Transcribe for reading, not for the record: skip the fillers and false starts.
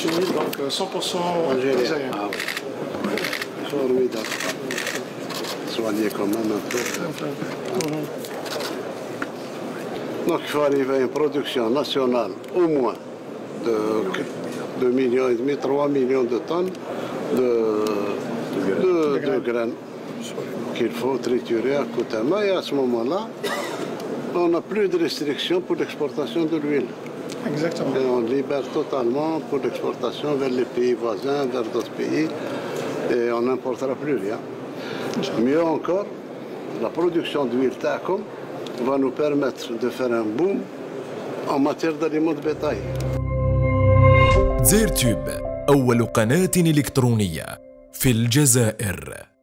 huiles, donc 100% algérien. Ah oui. Formidable. Soigné quand même un peu. Donc il faut arriver à une production nationale au moins de 2,5 millions, 3 millions de tonnes de graines qu'il faut triturer à Koutama. Et à ce moment-là, on n'a plus de restrictions pour l'exportation de l'huile. Exactement. Et on libère totalement pour l'exportation vers les pays voisins, vers d'autres pays. Et on n'importera plus rien. Mieux encore, la production d'huile Takom va nous permettre de faire un boom en matière d'aliments de bétail. زيرتيوب أول قناة إلكترونية في الجزائر.